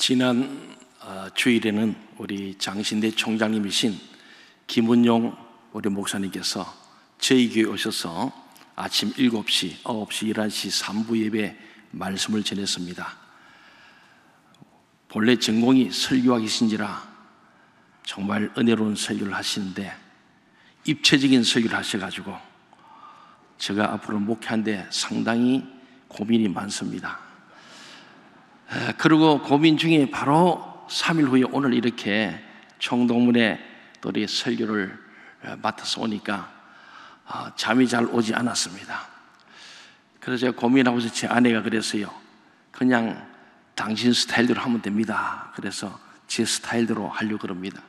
지난 주일에는 우리 장신대 총장님이신 김은용 우리 목사님께서 저희 교회 오셔서 아침 7시, 9시, 11시 3부 예배 말씀을 전했습니다. 본래 전공이 설교학이신지라 정말 은혜로운 설교를 하시는데 입체적인 설교를 하셔가지고 제가 앞으로 목회하는데 상당히 고민이 많습니다. 그리고 고민 중에 바로 3일 후에 오늘 이렇게 총동문회 또 우리 설교를 맡아서 오니까 잠이 잘 오지 않았습니다. 그래서 제가 고민하고 있어서 제 아내가 그랬어요. 그냥 당신 스타일대로 하면 됩니다. 그래서 제 스타일대로 하려고 그럽니다.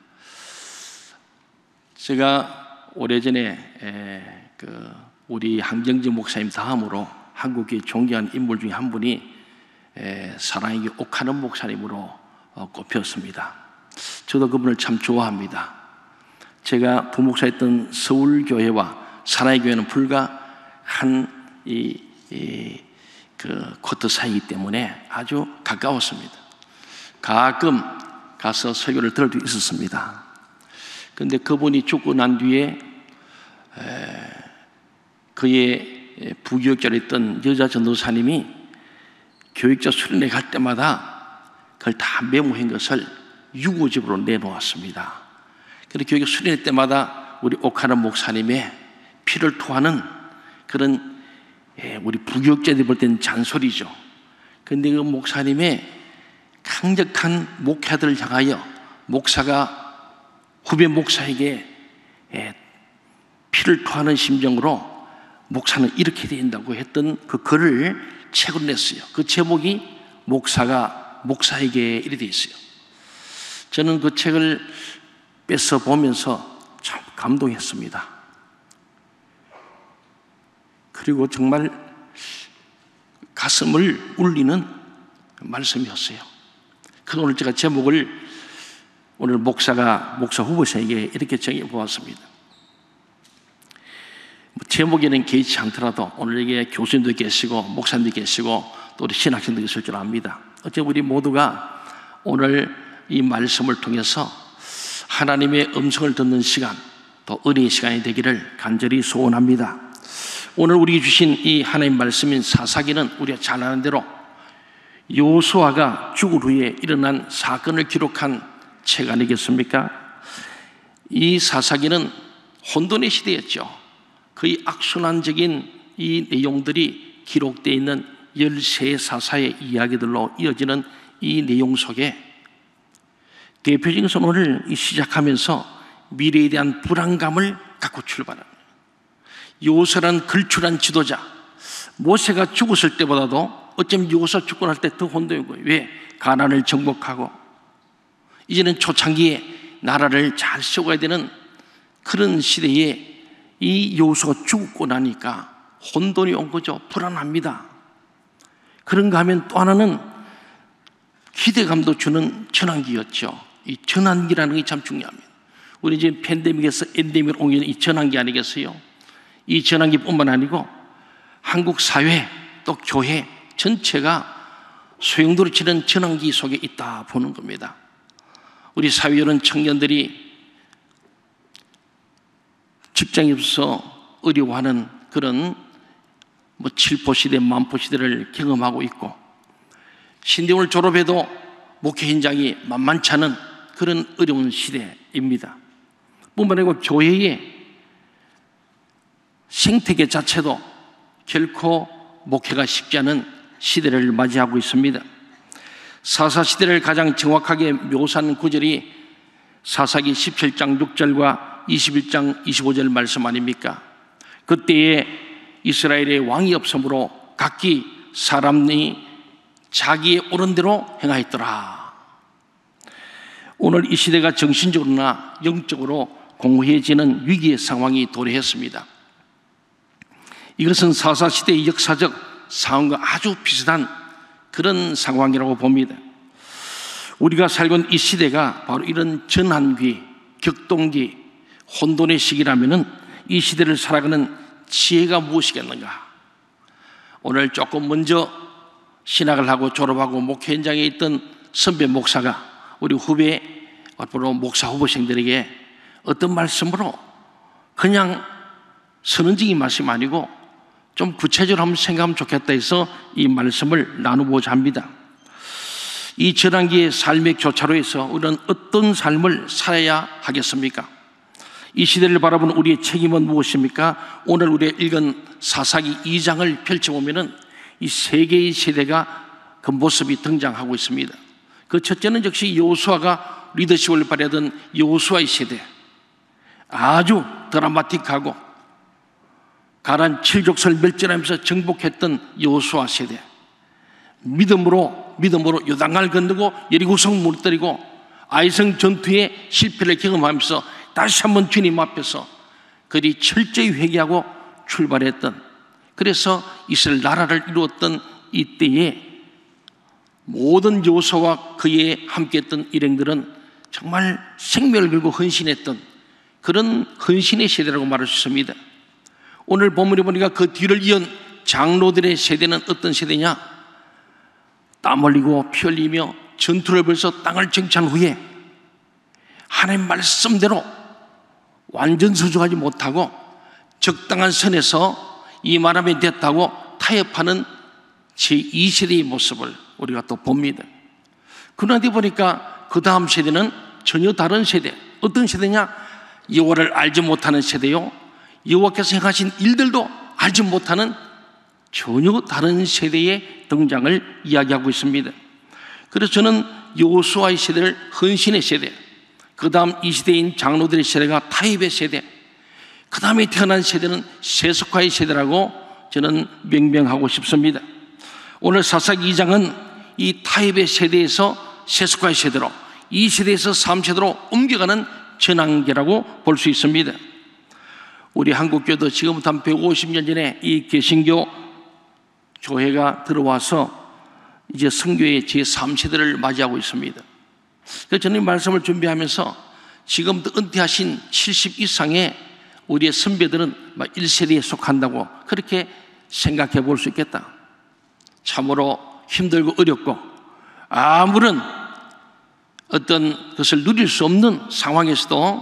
제가 오래전에 우리 한경재 목사님 다음으로 한국의 존경하는 인물 중에 한 분이 사랑에게 옥하는 목사님으로 꼽혔습니다. 저도 그분을 참 좋아합니다. 제가 부목사였던 서울교회와 사랑의 교회는 불과 한 쿼터 사이이기 때문에 아주 가까웠습니다. 가끔 가서 설교를 들을 수 있었습니다. 그런데 그분이 죽고 난 뒤에 그의 부교육자로 있던 여자 전도사님이 교육자 수련회 갈 때마다 그걸 다 메모한 것을 유고집으로 내놓았습니다. 그래서 교육자 수련회 때마다 우리 옥하는 목사님의 피를 토하는 그런 우리 부교육자들이 볼 때는 잔소리죠. 그런데 그 목사님의 강력한 목회자들을 향하여 목사가 후배 목사에게 피를 토하는 심정으로 목사는 이렇게 된다고 했던 그 글을 책으로 냈어요. 그 제목이 목사가 목사에게 이렇게 되어 있어요. 저는 그 책을 뺏어 보면서 참 감동했습니다. 그리고 정말 가슴을 울리는 말씀이었어요. 그래서 오늘 제가 제목을 오늘 목사 후보자에게 이렇게 정해 보았습니다. 제목에는 개의치 않더라도 오늘 여기에 교수님도 계시고 목사님도 계시고 또 우리 신학생도 계실 줄 압니다. 어째 우리 모두가 오늘 이 말씀을 통해서 하나님의 음성을 듣는 시간, 또 은혜의 시간이 되기를 간절히 소원합니다. 오늘 우리에게 주신 이 하나님 말씀인 사사기는 우리가 잘 아는 대로 여호수아가 죽을 후에 일어난 사건을 기록한 책 아니겠습니까? 이 사사기는 혼돈의 시대였죠. 거의 악순환적인 이 내용들이 기록되어 있는 13 사사의 이야기들로 이어지는 이 내용 속에 대표적인 것은 오늘 시작하면서 미래에 대한 불안감을 갖고 출발합니다. 여호수아라는 걸출한 지도자, 모세가 죽었을 때보다도 어쩌면 여호수아 죽고 날 때 더 혼돈인 거예요. 왜? 가나안을 정복하고 이제는 초창기에 나라를 잘 세워야 되는 그런 시대에 이 여호수아가 죽고 나니까 혼돈이 온 거죠. 불안합니다. 그런가 하면 또 하나는 기대감도 주는 전환기였죠. 이 전환기라는 게 참 중요합니다. 우리 지금 팬데믹에서 엔데믹으로 옮기는 이 전환기 아니겠어요? 이 전환기뿐만 아니고 한국 사회 또 교회 전체가 소용돌이 치는 전환기 속에 있다 보는 겁니다. 우리 사회에 있는 청년들이 직장에 없어서 어려워하는 그런 칠포시대, 만포시대를 경험하고 있고 신대원을 졸업해도 목회 현장이 만만치 않은 그런 어려운 시대입니다. 뿐만 아니고 교회의 생태계 자체도 결코 목회가 쉽지 않은 시대를 맞이하고 있습니다. 사사시대를 가장 정확하게 묘사하는 구절이 사사기 17장 6절과 21장 25절 말씀 아닙니까? 그때에 이스라엘의 왕이 없으므로 각기 사람이 자기의 옳은 대로 행하였더라. 오늘 이 시대가 정신적으로나 영적으로 공허해지는 위기의 상황이 도래했습니다. 이것은 사사시대의 역사적 상황과 아주 비슷한 그런 상황이라고 봅니다. 우리가 살고 있는 이 시대가 바로 이런 전환기, 격동기, 혼돈의 시기라면 이 시대를 살아가는 지혜가 무엇이겠는가? 오늘 조금 먼저 신학을 하고 졸업하고 목회 현장에 있던 선배 목사가 우리 후배 앞으로 목사 후보생들에게 어떤 말씀으로 그냥 선언적인 말씀이 아니고 좀 구체적으로 한번 생각하면 좋겠다 해서 이 말씀을 나누고자 합니다. 이 전환기의 삶의 교차로에서 우리는 어떤 삶을 살아야 하겠습니까? 이 시대를 바라보는 우리의 책임은 무엇입니까? 오늘 우리가 읽은 사사기 2장을 펼쳐보면 이 세 개의 세대가 그 모습이 등장하고 있습니다. 그 첫째는 역시 여호수아가 리더십을 발휘하던 여호수아의 세대, 아주 드라마틱하고 가란 칠족설 멸절하면서 정복했던 여호수아 세대, 믿음으로 요단강을 건너고 여리고성 무너뜨리고 아이성 전투의 실패를 경험하면서 다시 한번 주님 앞에서 그들이 철저히 회개하고 출발했던, 그래서 이스라엘 나라를 이루었던 이때에 모든 여호수아와 그에 함께했던 일행들은 정말 생명을 걸고 헌신했던 그런 헌신의 세대라고 말할 수 있습니다. 오늘 본문에 보니까 그 뒤를 이은 장로들의 세대는 어떤 세대냐? 땀 흘리고 피 흘리며 전투를 벌여서 땅을 정치한 후에 하나님 말씀대로 완전 수주하지 못하고 적당한 선에서 이 말하면 됐다고 타협하는 제2세대의 모습을 우리가 또 봅니다. 그런데 보니까 그 다음 세대는 전혀 다른 세대, 어떤 세대냐? 여호와를 알지 못하는 세대요, 여호와께서 행하신 일들도 알지 못하는 전혀 다른 세대의 등장을 이야기하고 있습니다. 그래서 저는 여호수아의 세대를 헌신의 세대, 그 다음 이 시대인 장로들의 세대가 타협의 세대, 그 다음에 태어난 세대는 세속화의 세대라고 저는 명명하고 싶습니다. 오늘 사사기 2장은 이 타협의 세대에서 세속화의 세대로, 이 세대에서 3세대로 옮겨가는 전환기라고 볼 수 있습니다. 우리 한국교도 지금부터 한 150년 전에 이 개신교 교회가 들어와서 이제 선교의 제3세대를 맞이하고 있습니다. 그래서 저는 이 말씀을 준비하면서 지금부터 은퇴하신 70 이상의 우리의 선배들은 1세대에 속한다고 그렇게 생각해 볼 수 있겠다. 참으로 힘들고 어렵고 아무런 어떤 것을 누릴 수 없는 상황에서도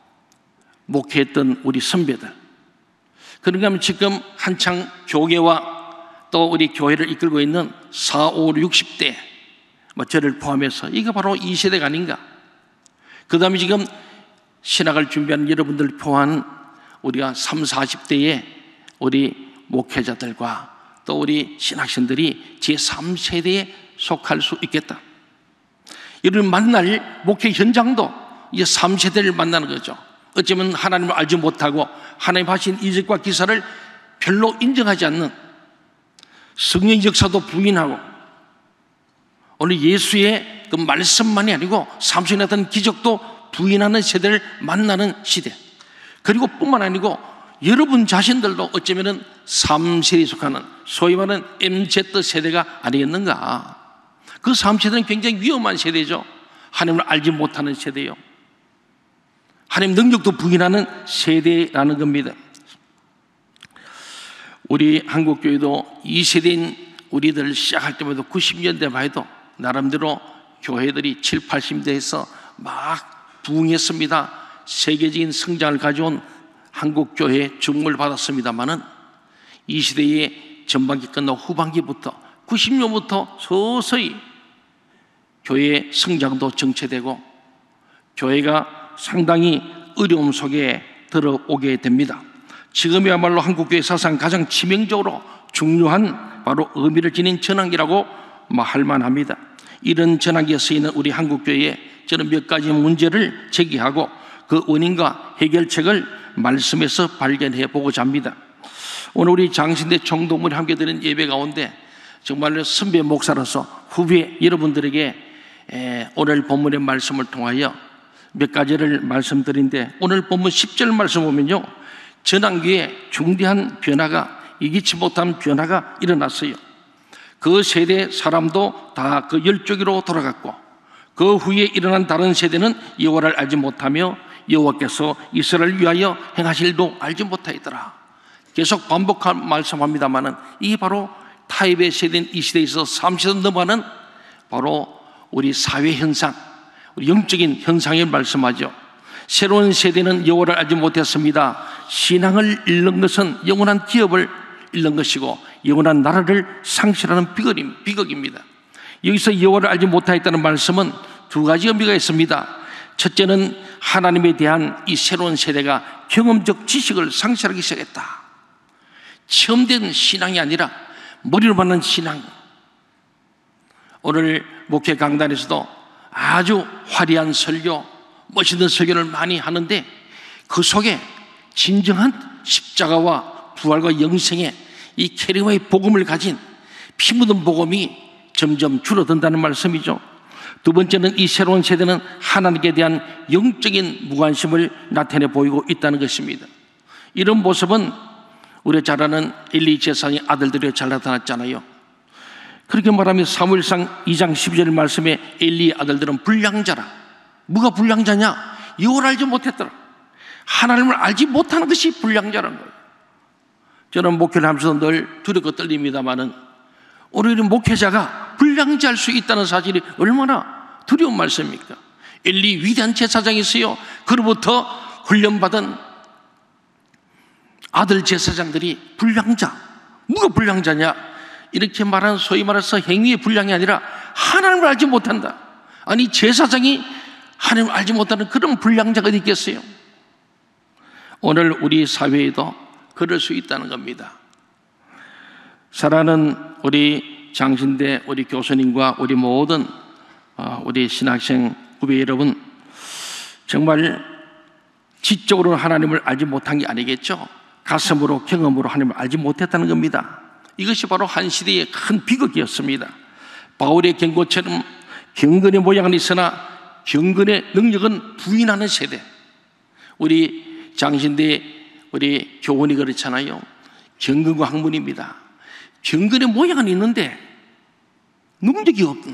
목회했던 우리 선배들, 그런가 하면 지금 한창 교계와 또 우리 교회를 이끌고 있는 4, 5, 60대 저를 포함해서 이거 바로 이 세대가 아닌가. 그 다음에 지금 신학을 준비하는 여러분들 포함한 우리가 3, 40대의 우리 목회자들과 또 우리 신학생들이 제3세대에 속할 수 있겠다. 이런 만날 목회 현장도 이제 3세대를 만나는 거죠. 어쩌면 하나님을 알지 못하고 하나님 하신 이적과 기사를 별로 인정하지 않는, 성령 역사도 부인하고 오늘 예수의 그 말씀만이 아니고 삼손이 나타난 기적도 부인하는 세대를 만나는 시대. 그리고 뿐만 아니고 여러분 자신들도 어쩌면 3세대에 속하는 소위 말하는 MZ 세대가 아니겠는가. 그 3세대는 굉장히 위험한 세대죠. 하나님을 알지 못하는 세대요, 하나님 능력도 부인하는 세대라는 겁니다. 우리 한국교회도 이 세대인 우리들 시작할 때마다 90년대만 해도 나름대로 교회들이 7, 80대에서 막 부흥했습니다. 세계적인 성장을 가져온 한국교회에 주목을 받았습니다마는 이 시대의 전반기 끝나고 후반기부터 90년부터 서서히 교회의 성장도 정체되고 교회가 상당히 어려움 속에 들어오게 됩니다. 지금이야말로 한국교회 사상 가장 치명적으로 중요한 바로 의미를 지닌 전환기라고 할 만합니다. 이런 전환기에 쓰이는 우리 한국교회에 저는 몇 가지 문제를 제기하고 그 원인과 해결책을 말씀에서 발견해 보고자 합니다. 오늘 우리 장신대 총동문이 함께 드린 예배 가운데 정말로 선배 목사로서 후배 여러분들에게 오늘 본문의 말씀을 통하여 몇 가지를 말씀드린데, 오늘 본문 10절 말씀 보면요, 전환기에 중대한 변화가, 예기치 못한 변화가 일어났어요. 그 세대 사람도 다 그 열조기로 돌아갔고 그 후에 일어난 다른 세대는 여호와를 알지 못하며 여호와께서 이스라엘을 위하여 행하실 일도 알지 못하였더라. 계속 반복한 말씀합니다마는 이게 바로 타입의 세대인 이 시대에서 3세대 넘어가는 바로 우리 사회 현상, 우리 영적인 현상을 말씀하죠. 새로운 세대는 여호와를 알지 못했습니다. 신앙을 잃는 것은 영원한 기업을 잃는 것이고 영원한 나라를 상실하는 비극입니다. 여기서 여호와를 알지 못하였다는 말씀은 두 가지 의미가 있습니다. 첫째는 하나님에 대한 이 새로운 세대가 경험적 지식을 상실하기 시작했다. 체험된 신앙이 아니라 머리로 받는 신앙. 오늘 목회 강단에서도 아주 화려한 설교, 멋있는 설교를 많이 하는데 그 속에 진정한 십자가와 부활과 영생의 이 캐리와의 복음을 가진 피 묻은 복음이 점점 줄어든다는 말씀이죠. 두 번째는 이 새로운 세대는 하나님께 대한 영적인 무관심을 나타내 보이고 있다는 것입니다. 이런 모습은 우리가 잘 아는 엘리 제사장의 아들들이 잘 나타났잖아요. 그렇게 말하면 사무엘상 2장 12절 말씀에 엘리의 아들들은 불량자라. 뭐가 불량자냐? 여호와를 알지 못했더라. 하나님을 알지 못하는 것이 불량자라는 거예요. 저는 목회를 하면서 늘 두렵고 떨립니다마는 오늘 목회자가 불량자일 수 있다는 사실이 얼마나 두려운 말씀입니까? 엘리 위대한 제사장이 있어요. 그로부터 훈련받은 아들 제사장들이 불량자. 뭐가 불량자냐? 이렇게 말하는 소위 말해서 행위의 불량이 아니라 하나님을 알지 못한다. 아니 제사장이 하나님을 알지 못하는 그런 불량자가 어디 있겠어요? 오늘 우리 사회에도 그럴 수 있다는 겁니다. 사랑하는 우리 장신대 우리 교수님과 우리 모든 우리 신학생 후배 여러분, 정말 지적으로 하나님을 알지 못한 게 아니겠죠. 가슴으로 경험으로 하나님을 알지 못했다는 겁니다. 이것이 바로 한 시대의 큰 비극이었습니다. 바울의 경고처럼 경건의 모양은 있으나 경건의 능력은 부인하는 세대. 우리 장신대 우리 교원이 그렇잖아요. 경건과 학문입니다. 경건의 모양은 있는데 능력이 없는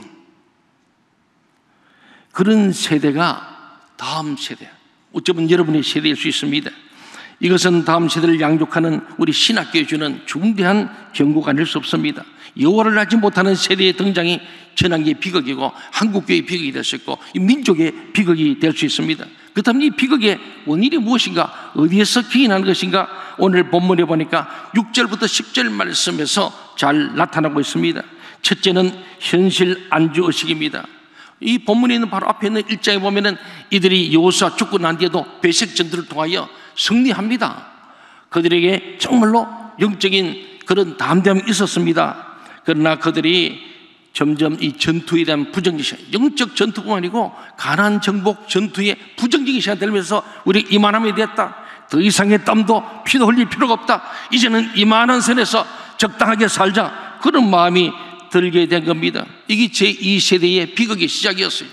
그런 세대가 다음 세대, 어쩌면 여러분의 세대일 수 있습니다. 이것은 다음 세대를 양육하는 우리 신학교에 주는 중대한 경고가 아닐 수 없습니다. 여호와를 알지 못하는 세대의 등장이 전환기의 비극이고 한국교회의 비극이 될 수 있고 이 민족의 비극이 될 수 있습니다. 그렇다면 이 비극의 원인이 무엇인가? 어디에서 기인하는 것인가? 오늘 본문에 보니까 6절부터 10절 말씀에서 잘 나타나고 있습니다. 첫째는 현실 안주의식입니다. 이 본문에 있는 바로 앞에 있는 1장에 보면은 이들이 여호수아 죽고 난 뒤에도 배색 전투를 통하여 승리합니다. 그들에게 정말로 영적인 그런 담대함이 있었습니다. 그러나 그들이 점점 이 전투에 대한 부정적인 영적 전투가 아니고 가나안 정복 전투의 부정적인 시간이 되면서 우리 이만함이 됐다. 더 이상의 땀도 피도 흘릴 필요가 없다. 이제는 이만한 선에서 적당하게 살자. 그런 마음이 들게 된 겁니다. 이게 제2세대의 비극의 시작이었어요.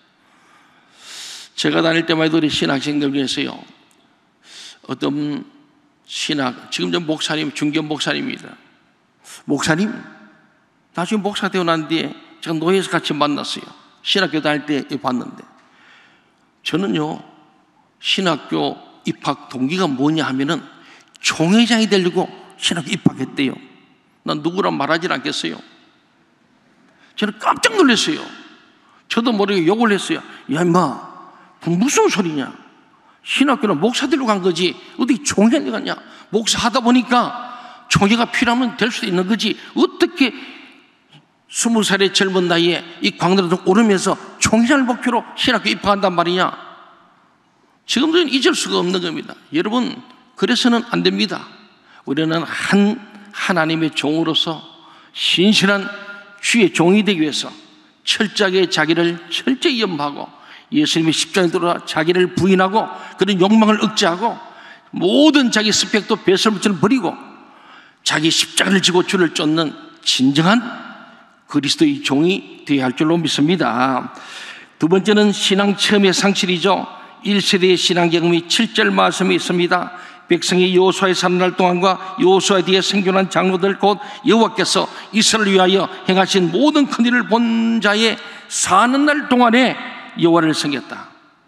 제가 다닐 때만 해도 우리 신학생들 중에서요, 어떤 신학, 지금 전 목사님, 중견 목사님입니다. 목사님, 나중에 목사 되고 난 뒤에 제가 노예에서 같이 만났어요. 신학교 다닐 때 봤는데, 저는요, 신학교 입학 동기가 뭐냐 하면은 총회장이 되려고 신학교 입학했대요. 난 누구랑 말하지 않겠어요. 저는 깜짝 놀랐어요. 저도 모르게 욕을 했어요. 야, 임마, 무슨 소리냐? 신학교는 목사 되려고 간 거지 어디 총회에 갔냐? 목사 하다 보니까 총회가 필요하면 될 수도 있는 거지 어떻게 20살의 젊은 나이에 이 광야를 오르면서 총회를 목표로 신학교 입학한단 말이냐? 지금도 잊을 수가 없는 겁니다. 여러분, 그래서는 안 됩니다. 우리는 하나님의 종으로서 신실한 주의 종이 되기 위해서 철저하게 자기를 철저히 염하고 예수님의 십자가에 들어가 자기를 부인하고 그런 욕망을 억제하고 모든 자기 스펙도 배설물처럼 버리고 자기 십자가를 지고 주를 쫓는 진정한 그리스도의 종이 되어야 할 줄로 믿습니다. 두 번째는 신앙 체험의 상실이죠. 1세대의 신앙 경험이 7절 말씀에 있습니다. 백성이 여호수아의 사는 날 동안과 여호수아 뒤에 생존한 장로들 곧 여호와께서 이스라엘을 위하여 행하신 모든 큰 일을 본 자의 사는 날 동안에 여호와를 섬겼다.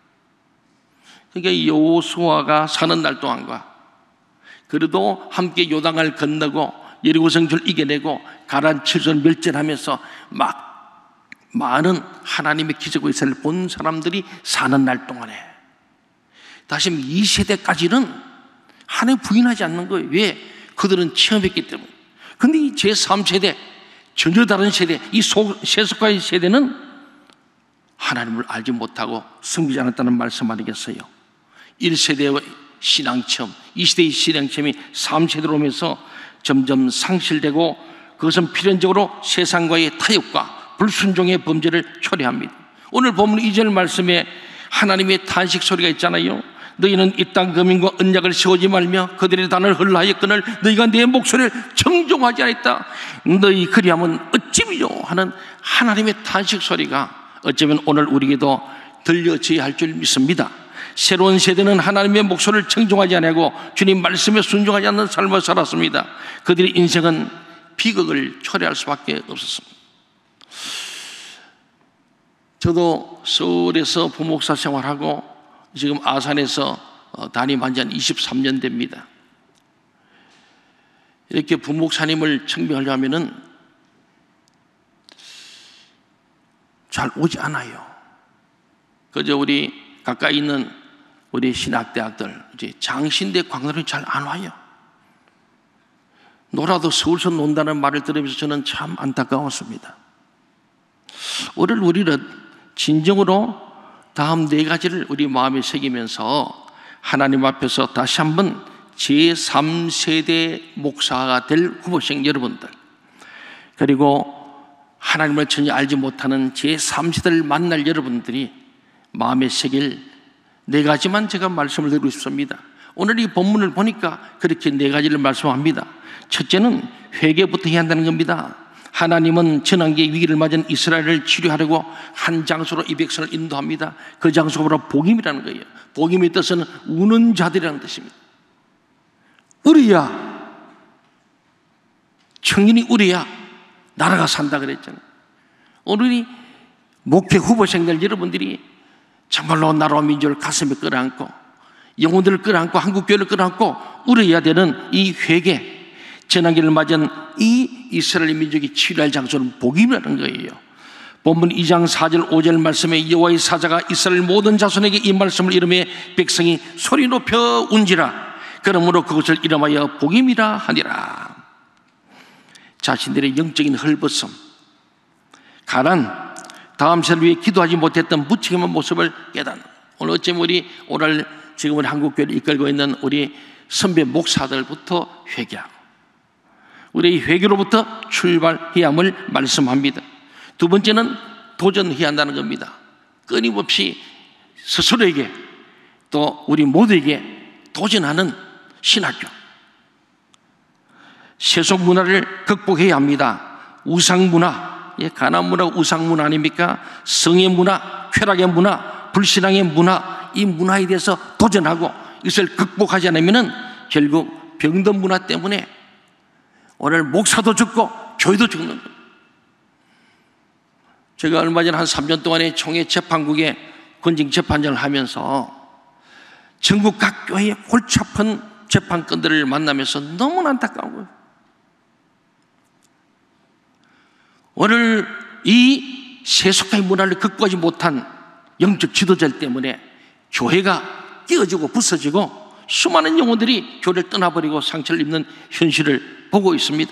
그러니까 여호수아가 사는 날 동안과 그래도 함께 요단강을 건너고 여리고 성전을 이겨내고 가나안 칠전 멸절하면서 막 많은 하나님의 기적과 이사를 본 사람들이 사는 날 동안에 다시 2세대까지는 하나님 부인하지 않는 거예요. 왜? 그들은 체험했기 때문에. 근데 이 제3세대, 전혀 다른 세대, 이 세속가의 세대는 하나님을 알지 못하고 섬기지 않았다는 말씀 아니겠어요? 1세대의 신앙체험, 2세대의 신앙체험이 3세대로 오면서 점점 상실되고 그것은 필연적으로 세상과의 타협과 불순종의 범죄를 초래합니다. 오늘 본문 2절 말씀에 하나님의 탄식 소리가 있잖아요. 너희는 이 땅 거민과 언약을 세우지 말며 그들의 단을 헐라하였거늘 너희가 내 목소리를 청종하지 않았다. 너희 그리하면 어찌미요 하는 하나님의 탄식 소리가 어쩌면 오늘 우리에게도 들려져야 할 줄 믿습니다. 새로운 세대는 하나님의 목소리를 청종하지 않고 주님 말씀에 순종하지 않는 삶을 살았습니다. 그들의 인생은 비극을 초래할 수밖에 없었습니다. 저도 서울에서 부목사 생활하고 지금 아산에서 담임한 지 한 23년 됩니다. 이렇게 부목사님을 청빙하려면은 잘 오지 않아요. 그저 우리 가까이 있는 우리 신학대학들, 이제 장신대 광단이 잘 안 와요. 놀아도 서울서 논다는 말을 들으면서 저는 참 안타까웠습니다. 오늘 우리는 진정으로 다음 4가지를 우리 마음에 새기면서 하나님 앞에서 다시 한번 제3세대 목사가 될 후보생 여러분들, 그리고 하나님을 전혀 알지 못하는 제3세대를 만날 여러분들이 마음에 새길 4가지만 제가 말씀을 드리고 싶습니다. 오늘 이 본문을 보니까 그렇게 4가지를 말씀합니다. 첫째는 회개부터 해야 한다는 겁니다. 하나님은 전환기의 위기를 맞은 이스라엘을 치료하려고 한 장소로 이 백성을 인도합니다. 그 장소가 바로 복임이라는 거예요. 복임의 뜻은 우는 자들이라는 뜻입니다. 우리야, 청년이 우리야 나라가 산다 그랬잖아요. 오늘 목회 후보생들 여러분들이 정말로 나라와 민족을 가슴에 끌어안고 영혼들을 끌어안고 한국교회를 끌어안고 우려해야 되는 이 회개, 전환기를 맞은 이 이스라엘 민족이 치료할 장소는 복임이라는 거예요. 본문 2장 4절 5절 말씀에 여호와의 사자가 이스라엘 모든 자손에게 이 말씀을 이름해 백성이 소리 높여 운지라. 그러므로 그것을 이름하여 복임이라 하니라. 자신들의 영적인 헐벗음, 가난, 다음 세대를 위해 기도하지 못했던 무책임한 모습을 깨닫는, 오늘 어쩌면 오늘 지금은 한국교회를 이끌고 있는 우리 선배 목사들부터 회개하고 우리의 회개로부터 출발해야 함을 말씀합니다. 두 번째는 도전해야 한다는 겁니다. 끊임없이 스스로에게 또 우리 모두에게 도전하는 신학교, 세속 문화를 극복해야 합니다. 우상 문화, 가난 문화, 우상 문화 아닙니까? 성의 문화, 쾌락의 문화, 불신앙의 문화, 이 문화에 대해서 도전하고 이것을 극복하지 않으면 결국 병든 문화 때문에 오늘 목사도 죽고 교회도 죽는 거예요. 제가 얼마 전에 한 3년 동안에 총회 재판국에 권징 재판장을 하면서 전국 각 교회의 골치 아픈 재판관들을 만나면서 너무나 안타까운 거예요. 오늘 이 세속화의 문화를 극복하지 못한 영적 지도자들 때문에 교회가 깨어지고 부서지고 수많은 영혼들이 교회를 떠나버리고 상처를 입는 현실을 보고 있습니다.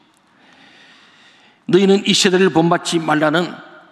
너희는 이 세대를 본받지 말라는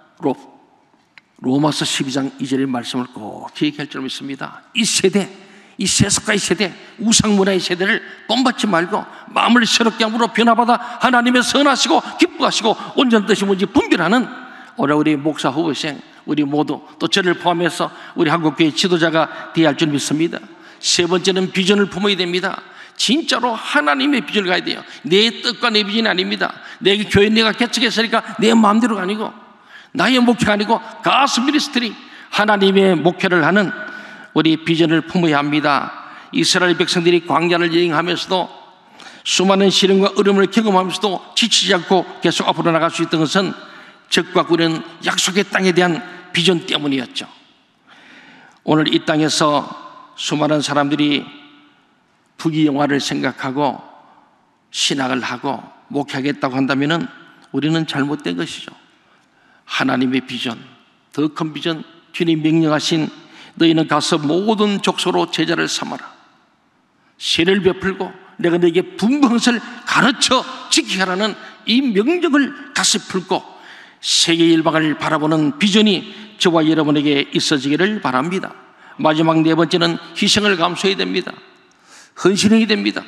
로마서 12장 2절의 말씀을 꼭 기억할 줄 믿습니다. 이 세대, 이 세속화의 세대, 우상문화의 세대를 본받지 말고 마음을 새롭게 함으로 변화받아 하나님의 선하시고 기뻐하시고 온전한 뜻이 뭔지 분별하는 오늘 우리 목사 후보생, 우리 모두 또 저를 포함해서 우리 한국교회 지도자가 되어야 할 줄 믿습니다. 세 번째는 비전을 품어야 됩니다. 진짜로 하나님의 비전을 가야 돼요. 내 뜻과 내 비전이 아닙니다. 내 교회 내가 개척했으니까 내 마음대로가 아니고 나의 목표가 아니고 가스 미니스트리, 하나님의 목회를 하는 우리 비전을 품어야 합니다. 이스라엘 백성들이 광야를 여행하면서도 수많은 시련과 어려움을 경험하면서도 지치지 않고 계속 앞으로 나갈 수 있던 것은 적과 꾸는 약속의 땅에 대한 비전 때문이었죠. 오늘 이 땅에서 수많은 사람들이 부귀영화를 생각하고 신학을 하고 목회하겠다고 한다면 우리는 잘못된 것이죠. 하나님의 비전, 더 큰 비전, 주님 명령하신 너희는 가서 모든 족속으로 제자를 삼아라, 세례를 베풀고 내가 너에게 분부한 것을 가르쳐 지키게 하라는 이 명령을 가슴 품고 세계 일방을 바라보는 비전이 저와 여러분에게 있어지기를 바랍니다. 마지막 네 번째는 희생을 감수해야 됩니다. 헌신해야 됩니다.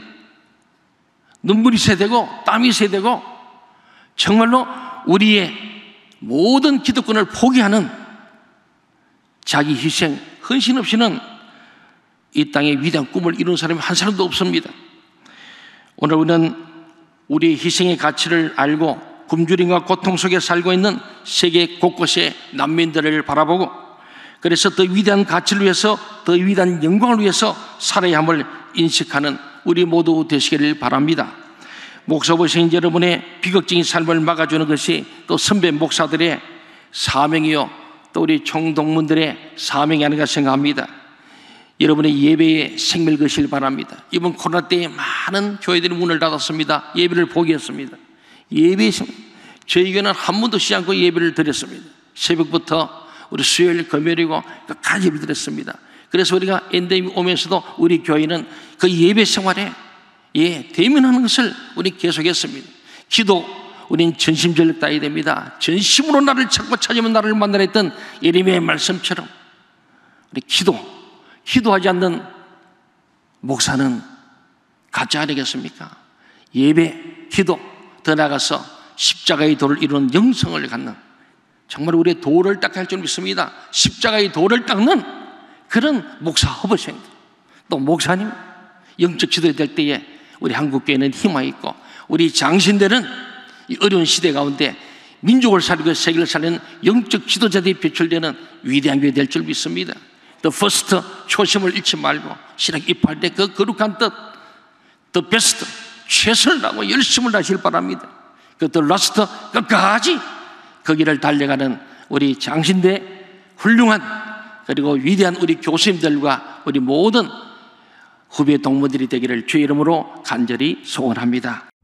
눈물이 새야 되고 땀이 새야 되고 정말로 우리의 모든 기득권을 포기하는 자기 희생, 헌신 없이는 이 땅의 위대한 꿈을 이룬 사람이 한 사람도 없습니다. 오늘 우리는 우리의 희생의 가치를 알고 굶주림과 고통 속에 살고 있는 세계 곳곳의 난민들을 바라보고 그래서 더 위대한 가치를 위해서, 더 위대한 영광을 위해서 살아야 함을 인식하는 우리 모두 되시기를 바랍니다. 목사 보신 여러분의 비극적인 삶을 막아주는 것이 또 선배 목사들의 사명이요, 또 우리 총동문들의 사명이 아닌가 생각합니다. 여러분의 예배에 생명을 거시길 바랍니다. 이번 코로나 때에 많은 교회들이 문을 닫았습니다. 예배를 포기했습니다. 예배, 저희 교회는 한 번도 쉬지 않고 예배를 드렸습니다. 새벽부터 우리 수요일, 금요일이고 끝까지 예배를 드렸습니다. 그래서 우리가 엔데믹 오면서도 우리 교회는 그 예배 생활에 대면하는 것을 우리 계속했습니다. 기도, 우린 전심전력 다해야 됩니다. 전심으로 나를 찾고 찾으면 나를 만나라 했던 예레미야의 말씀처럼 우리 기도하지 않는 목사는 가짜 아니겠습니까? 예배, 기도, 더 나아가서 십자가의 도를 이루는 영성을 갖는, 정말 우리의 도를 닦아야 할 줄 믿습니다. 십자가의 도를 닦는 그런 목사 허브생들, 또 목사님 영적 지도에 될 때에 우리 한국교회는 희망이 있고 우리 장신들은 이 어려운 시대 가운데 민족을 살리고 세계를 살리는 영적 지도자들이 배출되는 위대한 교회 될 줄 믿습니다. The first, 초심을 잃지 말고 신학 입할 때 그 거룩한 뜻, the best, 최선을 다하고 열심을 다하시길 바랍니다. 그 the last, 끝까지 그 길을 달려가는 우리 장신대 훌륭한 그리고 위대한 우리 교수님들과 우리 모든 후배 동무들이 되기를 주의 이름으로 간절히 소원합니다.